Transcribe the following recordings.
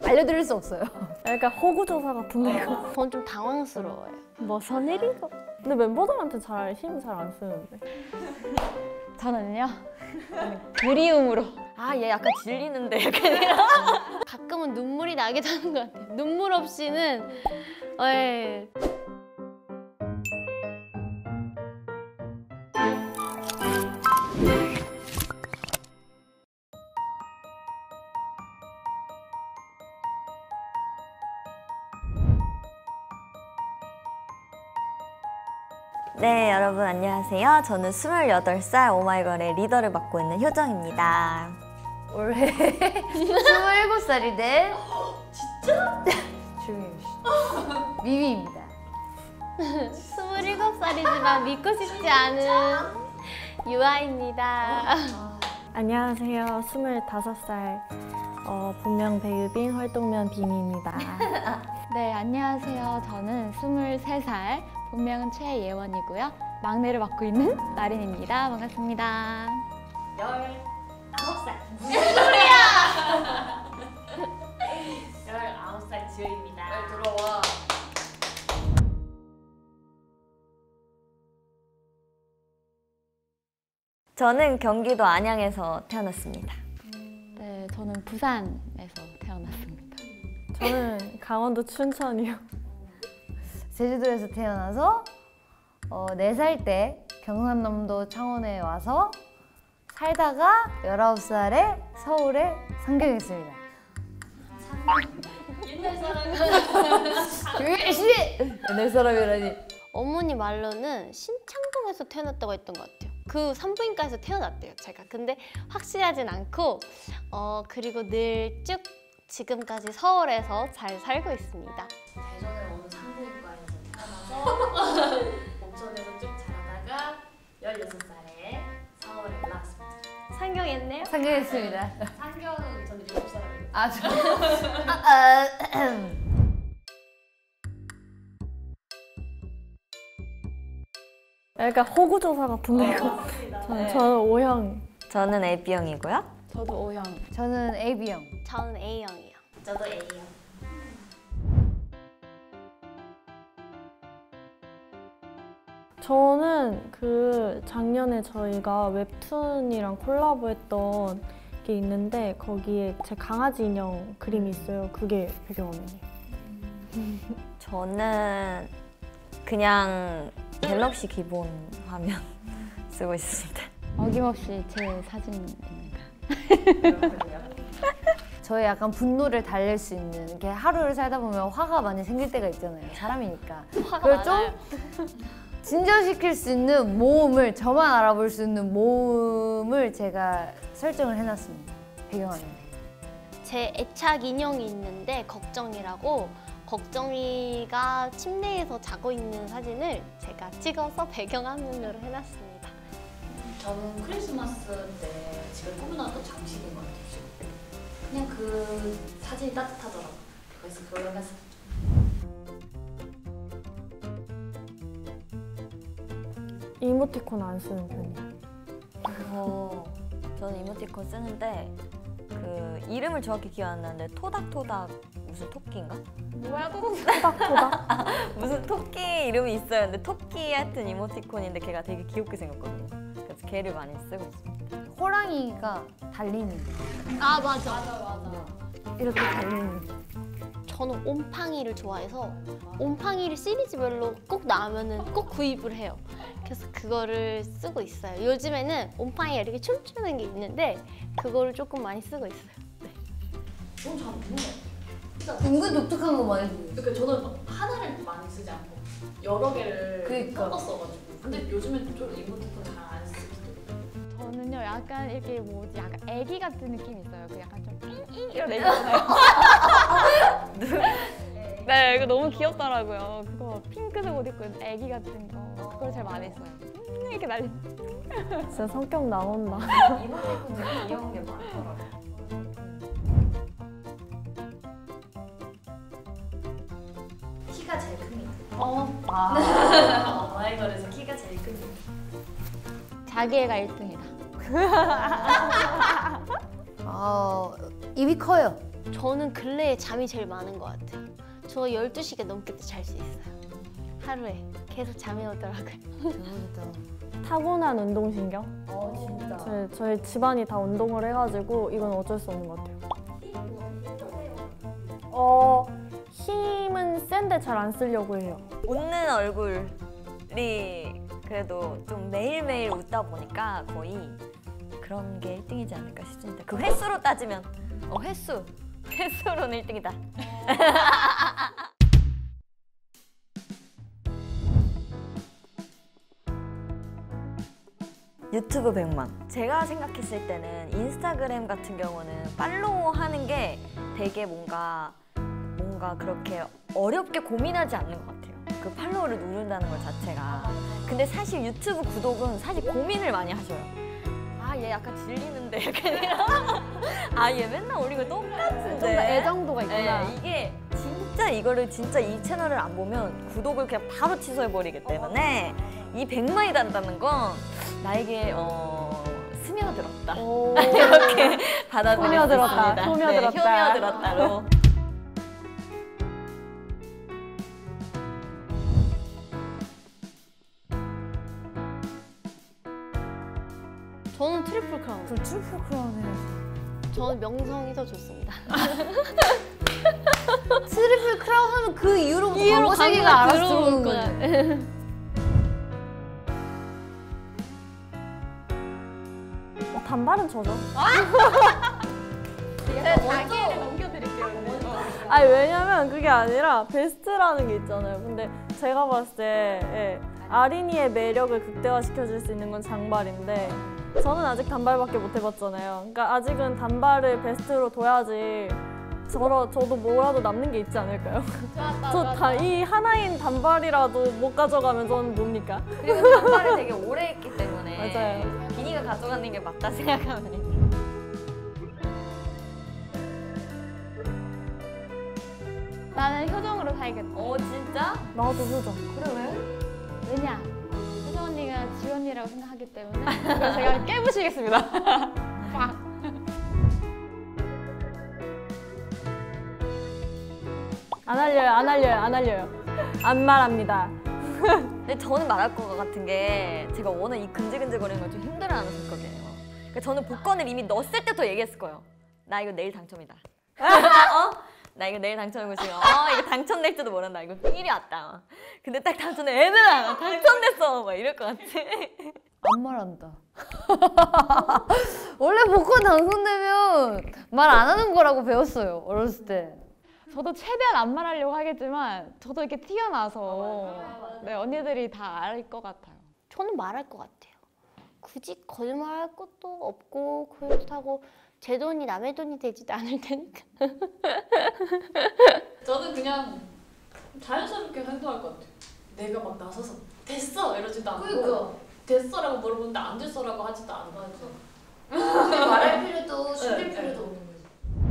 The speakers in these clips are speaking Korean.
알려드릴 수 없어요. 약간 호구조사 같은데 이거. 저는 좀 당황스러워요. 무슨 일이고? 근데 멤버들한테 힘 잘 안 쓰는데. 저는요? 그리움으로. 아, 얘 약간 질리는데 약간 가끔은 눈물이 나게 되는 것 같아요. 눈물 없이는 에이. 네, 여러분 안녕하세요. 저는 28살 오마이걸의 리더를 맡고 있는 효정입니다. 올해 27살이 된 진짜? 조용히 미미입니다. 27살이지만 믿고 싶지 않은 유아입니다. 안녕하세요. 25살 본명 배유빈, 활동명 비미입니다. 네, 안녕하세요. 저는 23살, 본명은 최예원이고요. 막내를 맡고 있는 나린입니다. 반갑습니다. 19살 무슨 소리야! 19살 지효입니다. 빨리 들어와. 저는 경기도 안양에서 태어났습니다. 네, 저는 부산에서 태어났습니다. 저는 강원도 춘천이요. 제주도에서 태어나서 4살 때 경상남도 창원에 와서 살다가 19살에 서울에 상경했습니다. 옛날 사람이 옛날 사람이라니. 어머니 말로는 신창동에서 태어났다고 했던 것 같아요. 그 산부인과에서 태어났대요, 제가. 근데 확실하진 않고 그리고 늘 쭉 지금까지 서울에서 잘 살고 있습니다. 대전의 어느 산부인과에서 태어나서 옥천에서 쭉 자라다가 16살에 서울에 올라왔습니다. 상경했네요? 상경했습니다. 상경은 저는 7살입니다. 아, 저... 약간 호구조사 같은데 이거. 저는 O형. 저는 AB형이고요. 저도 O형. 저는 AB형. 저는 A형이요. 저도 A형. 저는 작년에 저희가 웹툰이랑 콜라보했던 게 있는데 거기에 제 강아지 인형 그림이 있어요. 그게 배경화면이에요. 저는 그냥 갤럭시 기본 화면 쓰고 있습니다. 어김없이 제 사진입니다. 저의 약간 분노를 달랠 수 있는 이렇게 하루를 살다 보면 화가 많이 생길 때가 있잖아요. 사람이니까. 그걸 좀 진전시킬 수 있는 모음을, 저만 알아볼 수 있는 모음을 제가 설정을 해놨습니다. 배경화면에. 제 애착 인형이 있는데 걱정이라고, 걱정이가 침대에서 자고 있는 사진을 제가 찍어서 배경화면으로 해놨습니다. 저는 크리스마스 때 집에 꾸며놨던 장식인 것 같아요. 그냥 그 사진이 따뜻하더라고요. 그래서 그걸 해서 이모티콘 안 쓰는 편이에요. 저는 이모티콘 쓰는데 이름을 정확히 기억 안 나는데 토닥토닥 무슨 토끼인가? 뭐야, 또 토닥토닥? 무슨 토끼 이름이 있어요. 근데 토끼 하여튼 이모티콘인데 걔가 되게 귀엽게 생겼거든요. 그래서 걔를 많이 쓰고 있습니다. 호랑이가 달리는. 아, 맞아. 이렇게 달리는. 저는 옴팡이를 좋아해서 옴팡이를 시리즈별로 꼭 나오면은 꼭 구입을 해요. 그래서 그거를 쓰고 있어요. 요즘에는 옴팡이가 이렇게 춤추는 게 있는데 그거를 조금 많이 쓰고 있어요. 너무 잘 없는 것 같아요. 은근 독특한 거 많이 쓰고. 그러니까 저는 막 하나를 많이 쓰지 않고 여러 개를 그러니까. 섞었어가지고. 근데 요즘엔 좀 이모티콘 잘 안 쓰거든요. 저는요, 약간 이렇게 뭐지, 약간 애기 같은 느낌이 있어요. 그 약간 좀 잉잉 이런 애기 있잖아요. 네, 이거 너무 귀엽더라고요. 그거 핑크색 옷 입고 있는 애기 같은 거. 그걸 제일 많이 써요. 이렇게 날리. 진짜 성격 나온다. 이모티콘 되게 귀여운 게 많더라고요. 키가 제일 큽니다. 아. 마이걸에서 키가 제일 큽니다. 자기애가 1등이다. 입이 커요. 저는 근래에 잠이 제일 많은 것 같아요. 저 12시간 넘게 잘 수 있어요. 하루에 계속 잠이 오더라고요. 대박이다. 타고난 운동신경? 진짜. 저희 집안이 다 운동을 해가지고 이건 어쩔 수 없는 것 같아요. 힘은 센데 잘 안 쓰려고 해요. 웃는 얼굴이 그래도 좀 매일매일 웃다 보니까 거의 그런 게 1등이지 않을까 싶습니다. 그 횟수로 따지면 횟수로는 1등이다. 유튜브 100만. 제가 생각했을 때는 인스타그램 같은 경우는 팔로우 하는 게 되게 뭔가 그렇게 어렵게 고민하지 않는 것 같아요. 그 팔로우를 누른다는 것 자체가. 근데 사실 유튜브 구독은 사실 고민을 많이 하셔요. 아, 얘 약간 질리는데 약간 이런. 아, 얘 맨날 올리고 똑같은데. 좀 더 애정도가 있구나. 네, 이게 진짜 이 채널을 안 보면 구독을 그냥 바로 취소해버리기 때문에 이 100만이 단다는 건 나에게 스며들었다. 이렇게 받아들일 수 효며들었다. 있습니다. 효며들었다. 네, 효며들었다로. 저는 트리플 크라운. 그 트리플 크라운 해야지. 저는 명성이 더 좋습니다. 트리플 크라운 하면 그 이후로부터 광고주기가 알아서 들어오는 거지. 단발은 저죠. 자기를 넘겨드릴게요. 아니 왜냐면 그게 아니라 베스트라는 게 있잖아요. 근데 제가 봤을 때 아린이의 매력을 극대화시켜줄 수 있는 건 장발인데 저는 아직 단발밖에 못 해봤잖아요. 그러니까 아직은 단발을 베스트로 둬야지 저도 뭐라도 남는 게 있지 않을까요? 이 하나인 단발이라도 못 가져가면 저는 뭡니까? 그리고 단발을 되게 오래 했기 때문에 맞아요. 비니가 가져가는 게 맞다 생각합니다. 나는 효정으로 살겠다. 진짜? 나도 효정. 그래 왜? 왜냐? 효정 언니가 지원이라고 생각하기 때문에 그걸 제가 깨부시겠습니다. 안 알려요. 안 말합니다. 근데 저는 말할 것 같은 게 제가 워낙 이 근질근질거리는 걸 좀 힘들어하는 성격이에요. 그러니까 저는 복권을 이미 넣었을 때부터 얘기했을 거예요. 나 이거 내일 당첨이다. 나 이거 내일 당첨이고 지금 이거 당첨될지도 모른다. 이거 필이 왔다. 근데 딱 당첨돼. 얘들아 당첨됐어. 막 이럴 것 같아. 안 말한다. 원래 복권 당선되면 말 안 하는 거라고 배웠어요. 어렸을 때. 저도 최대한 안 말하려고 하겠지만 저도 이렇게 튀어나와서 네, 언니들이 다 알 것 같아요. 저는 말할 것 같아요. 굳이 거짓말할 것도 없고 그렇다고 제 돈이 남의 돈이 되지도 않을 테니까. 저는 그냥 자연스럽게 행동할 것 같아요. 내가 막 나서서 됐어 이러지도 않고 그러니까. 됐어라고 물어보는데 안 됐어라고 하지도 않아서 말할 필요도 숨길 필요도 없는 거지.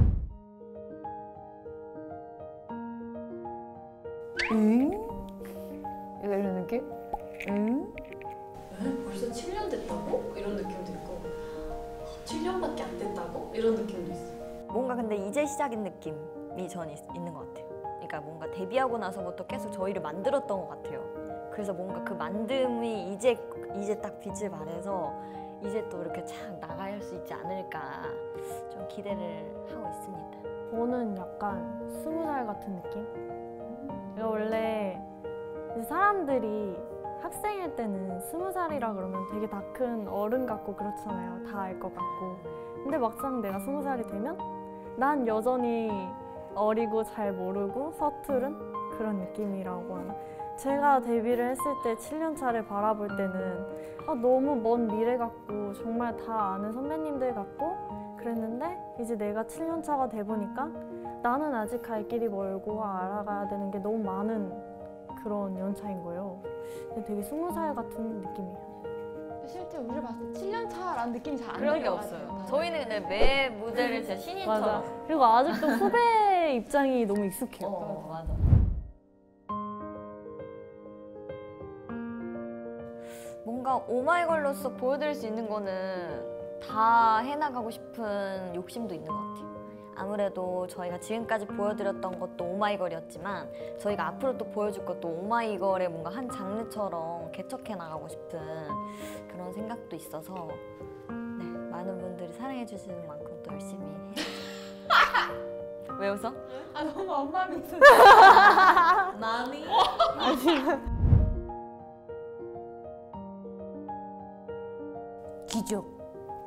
응? 이거 이런 느낌? 응? 벌써 7년 됐다고? 이런 느낌도 있고 7년밖에 안 됐다고? 이런 느낌도 있어요. 뭔가 근데 이제 시작인 느낌이 전 있는 것 같아요. 그러니까 뭔가 데뷔하고 나서부터 계속 저희를 만들었던 것 같아요. 그래서 뭔가 그 만듦이 이제 딱 빛을 발해서 이제 또 이렇게 착 나갈 수 있지 않을까 좀 기대를 하고 있습니다. 저는 약간 20살 같은 느낌? 제가 원래 사람들이 학생일 때는 20살이라 그러면 되게 다 큰 어른 같고 그렇잖아요. 다 알 것 같고. 근데 막상 내가 20살이 되면 난 여전히 어리고 잘 모르고 서투른 그런 느낌이라고 하나. 제가 데뷔를 했을 때 7년 차를 바라볼 때는 너무 먼 미래 같고 정말 다 아는 선배님들 같고 그랬는데 이제 내가 7년 차가 돼 보니까 나는 아직 갈 길이 멀고 알아가야 되는 게 너무 많은 그런 연차인 거예요. 근데 되게 20살 같은 느낌이에요. 실제 우리를 봤을 때 7년 차라는 느낌이 잘 안 그런 게 들어요. 없어요. 저희는 그냥 매 무대를 진짜 신인처럼. 맞아. 그리고 아직도 후배 입장이 너무 익숙해요. 맞아. 뭔가 오마이걸로서 보여드릴 수 있는 거는 다 해나가고 싶은 욕심도 있는 것 같아요. 아무래도 저희가 지금까지 보여드렸던 것도 오마이걸이었지만 저희가 앞으로 또 보여줄 것도 오마이걸의 뭔가 한 장르처럼 개척해 나가고 싶은 그런 생각도 있어서 네, 많은 분들이 사랑해 주시는 만큼 또 열심히 해야죠. 왜 웃어? 아 너무 엄마 미소. 마음이? 기적.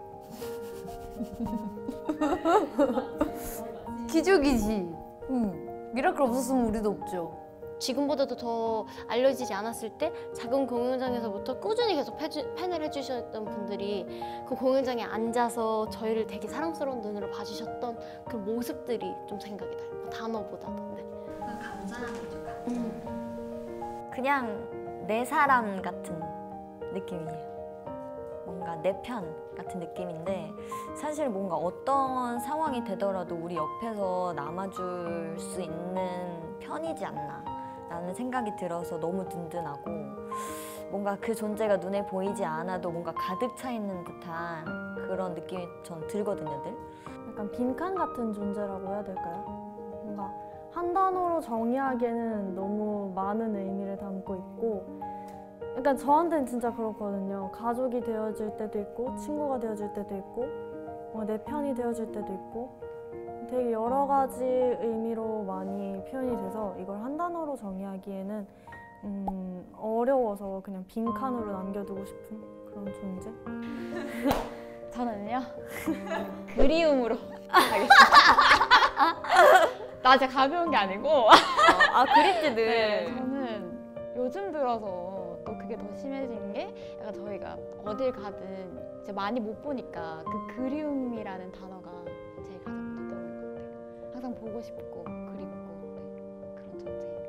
기적이지. 미라클 없었으면 우리도 없죠. 지금보다도 더 알려지지 않았을 때 작은 공연장에서부터 꾸준히 계속 팬을 해주셨던 분들이 그 공연장에 앉아서 저희를 되게 사랑스러운 눈으로 봐주셨던 그 모습들이 좀 생각이 나요. 단어보다도. 네. 감사한 거죠. 그냥 내 사람 같은 느낌이에요. 뭔가 내 편 같은 느낌인데 사실 뭔가 어떤 상황이 되더라도 우리 옆에서 남아줄 수 있는 편이지 않나 라는 생각이 들어서 너무 든든하고 뭔가 그 존재가 눈에 보이지 않아도 뭔가 가득 차 있는 듯한 그런 느낌이 전 들거든요, 늘. 약간 빈칸 같은 존재라고 해야 될까요? 뭔가 한 단어로 정의하기에는 너무 많은 의미를 담고 있고 약간 저한테는 진짜 그렇거든요. 가족이 되어줄 때도 있고 친구가 되어줄 때도 있고 내 편이 되어줄 때도 있고 되게 여러 가지 의미로 많이 표현이 돼서 이걸 한 단어로 정의하기에는 어려워서 그냥 빈칸으로 남겨두고 싶은 그런 존재? 저는요 그리움으로 하겠습니다. 나 진짜 가벼운 게 아니고 그립지 늘. 네, 저는 요즘 들어서 또 그게 더 심해진 게 약간 저희가 어딜 가든 이제 많이 못 보니까 그 그리움이라는 단어가 제일 가장 먼저 떠오르는 것 같아요. 항상 보고 싶고 그립고 네, 그런 존재.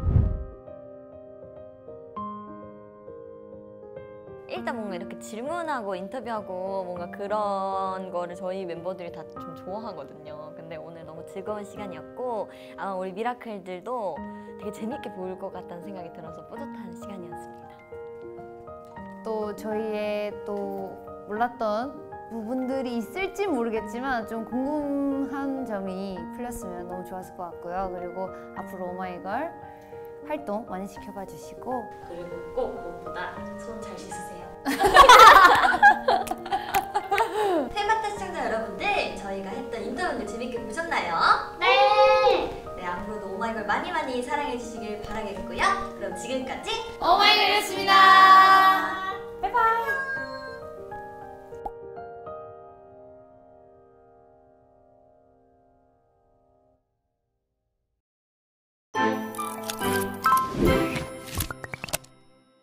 일단 뭔가 이렇게 질문하고 인터뷰하고 뭔가 그런 거를 저희 멤버들이 다 좀 좋아하거든요. 근데 오늘 너무 즐거운 시간이었고 아마 우리 미라클들도 되게 재밌게 보일 것 같다는 생각이 들어서 뿌듯한 시간이었습니다. 또 저희의 또 몰랐던 부분들이 있을지 모르겠지만 좀 궁금한 점이 풀렸으면 너무 좋았을 것 같고요. 그리고 앞으로 오마이걸 활동 많이 지켜봐 주시고 그리고 꼭 무엇보다 손 잘 씻으세요. 테마타 시청자 여러분들, 저희가 했던 인터뷰도 재밌게 보셨나요? 네! 네, 앞으로도 오마이걸 많이 많이 사랑해 주시길 바라겠고요. 그럼 지금까지 오마이걸이었습니다. 바이바이.